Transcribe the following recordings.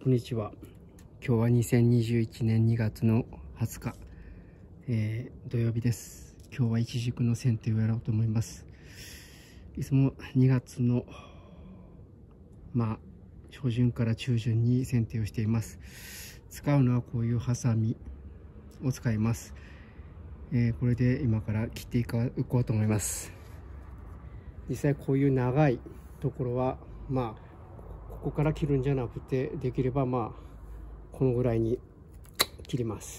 こんにちは。今日は2021年2月の20日、土曜日です。今日はイチジクの剪定をやろうと思います。いつも2月の初旬から中旬に剪定をしています。使うのはこういうハサミを使います。これで今から切っていこうと思います。実際こういう長いところはここから切るんじゃなくて、できればこのぐらいに切ります。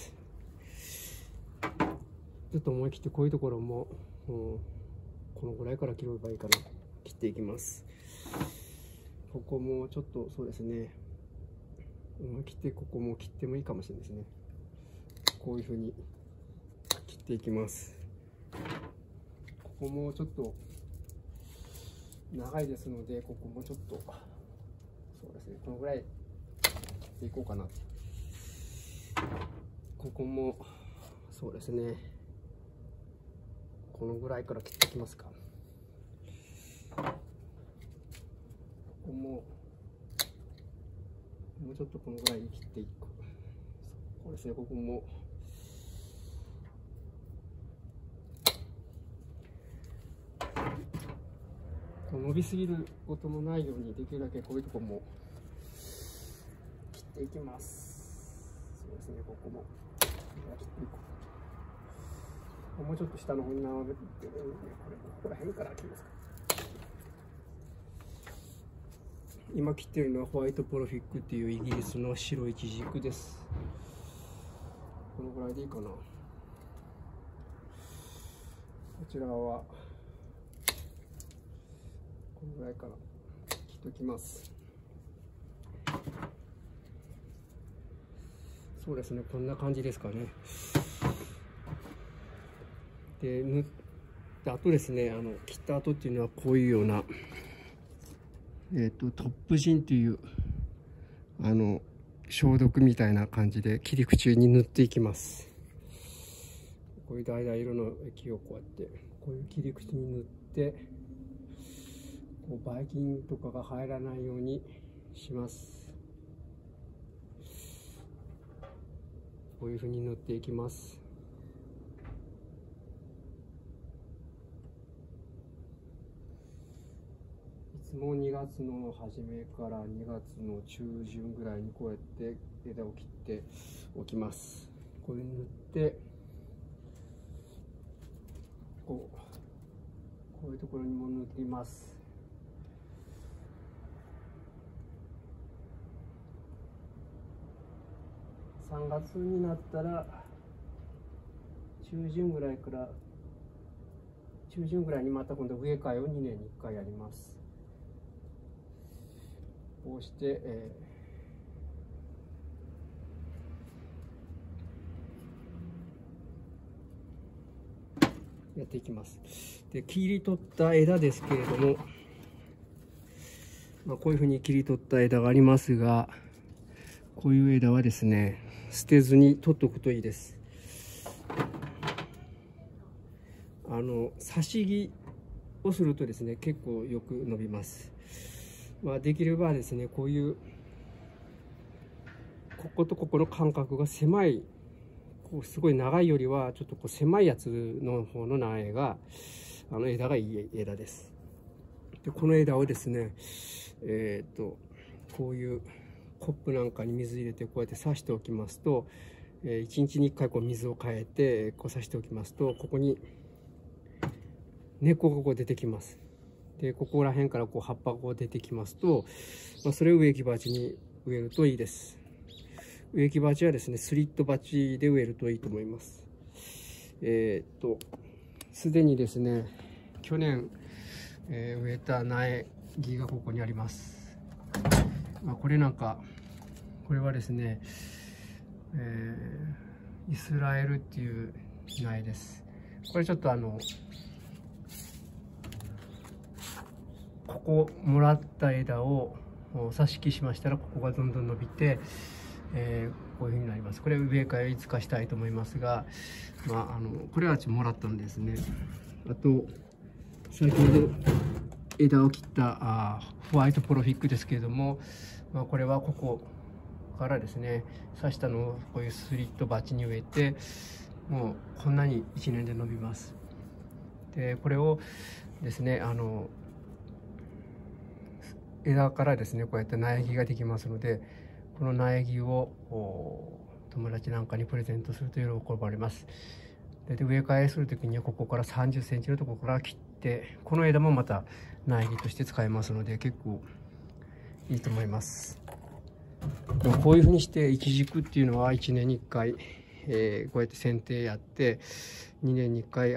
ちょっと思い切ってこういうところも、このぐらいから切ればいいかな。切っていきます。ここもちょっとそうですね、思い切ってここも切ってもいいかもしれないですね。こういうふうに切っていきます。ここもちょっと長いですので、ここもちょっとそうですね、このぐらい切っていこうかな。ここもそうですね、このぐらいから切っていきますか。ここももうちょっとこのぐらいに切っていく。そうですね、ここも伸びすぎることのないように、できるだけこういうところも切っていきます。そうですね、ここも切っていこう。もうちょっと下の方に並べて、ここら辺から切りますか。今切っているのはホワイトプロフィックっていうイギリスの白いイチジクです。このぐらいでいいかな。こちらはこのぐらいから切っておきます。そうですね、こんな感じですかね。で、縫った後ですね、切った後っていうのはこういうような、トップジンという消毒みたいな感じで切り口に塗っていきます。こういう橙色の液をこうやってこういう切り口に塗って、ばい菌とかが入らないようにします。こういうふうに塗っていきます。いつも2月の初めから2月の中旬ぐらいにこうやって枝を切っておきます。これ塗ってこういうところにも塗っています。3月になったら中旬ぐらいにまた今度植え替えを2年に1回やります。こうして、やっていきます。で、切り取った枝ですけれども、こういうふうに切り取った枝がありますが、こういう枝はですね、捨てずに取っておくといいです。差し木をするとですね、結構よく伸びます。できればですね、こういうこことここの間隔が狭い、すごい長いよりはちょっと狭いやつの方の苗が枝がいい枝です。で、この枝をですね、こういうコップなんかに水入れてこうやって刺しておきますと、1日に1回水を変えて刺しておきますと、ここに根っこが出てきます。で、ここら辺から葉っぱが出てきますと、それを植木鉢に植えるといいです。植木鉢はですね、スリット鉢で植えるといいと思います。すでにですね、去年、植えた苗木がここにあります。これはですね、イスラエルっていう苗です。これちょっとここもらった枝を挿し木しましたら、ここがどんどん伸びて、こういうふうになります。これは植え替えをいつかしたいと思いますが、これはもらったんですね。あと先ほど枝を切ったホワイトプロフィックですけれども、これはここからですね、刺したのをこういうスリット鉢に植えて、もうこんなに1年で伸びます。でこれをですね、枝からですねこうやって苗木ができますので、この苗木を友達なんかにプレゼントすると喜ばれます。で植え替えする時にはここから30センチのところから切って、この枝もまた苗木として使えますので結構いいと思います。こういうふうにしてイチジクっていうのは1年に1回、こうやって剪定やって2年に1回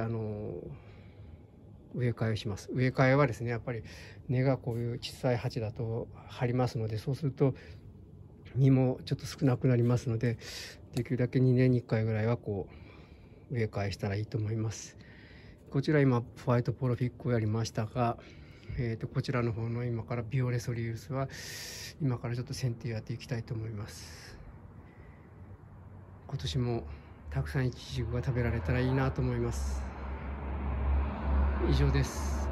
植え替えをします。植え替えはですねやっぱり根がこういう小さい鉢だと張りますので、そうすると実もちょっと少なくなりますので、できるだけ2年に1回ぐらいはこう植え替えしたらいいと思います。こちら今ホワイトポロフィックをやりましたが、こちらの方の今からビオレソリウスは今からちょっと剪定やっていきたいと思います。今年もたくさんイチジクが食べられたらいいなと思います。以上です。